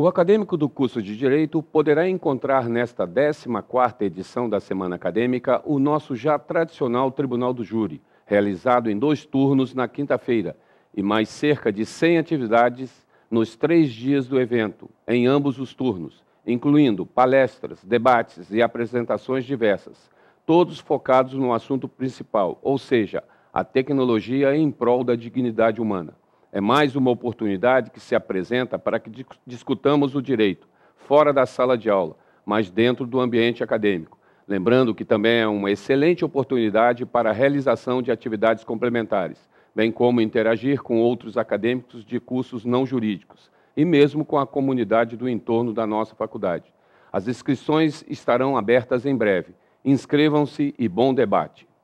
O acadêmico do curso de Direito poderá encontrar nesta 14ª edição da Semana Acadêmica o nosso já tradicional Tribunal do Júri, realizado em 2 turnos na quinta-feira, e mais cerca de 100 atividades nos 3 dias do evento, em ambos os turnos, incluindo palestras, debates e apresentações diversas, todos focados no assunto principal, ou seja, a tecnologia em prol da dignidade humana. É mais uma oportunidade que se apresenta para que discutamos o direito, fora da sala de aula, mas dentro do ambiente acadêmico. Lembrando que também é uma excelente oportunidade para a realização de atividades complementares, bem como interagir com outros acadêmicos de cursos não jurídicos e mesmo com a comunidade do entorno da nossa faculdade. As inscrições estarão abertas em breve. Inscrevam-se e bom debate!